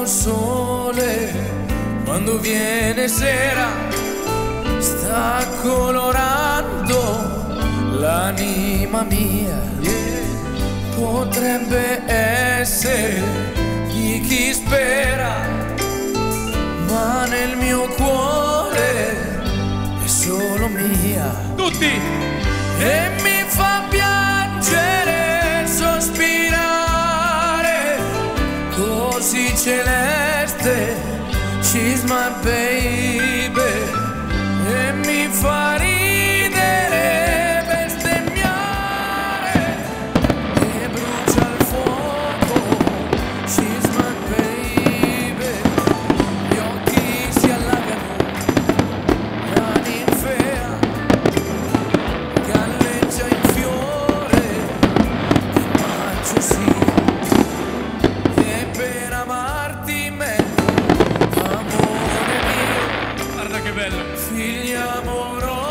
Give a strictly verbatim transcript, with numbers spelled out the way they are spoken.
lo sole quando viene sera sta colorando l'anima mia. Potrebbe essere di chi spera, ma nel mio cuore è solo mia. Tutti! E mi fa piangere, sospirare, così celeste, she's my baby. E mi fa ridere, bestemmiare, e brucia il fuoco, she's my baby. Gli occhi si allagano, la ninfea galleggia in fiore, che maggio sia. E per amarti meglio, amore mio, Guarda che bello! figli amorosi.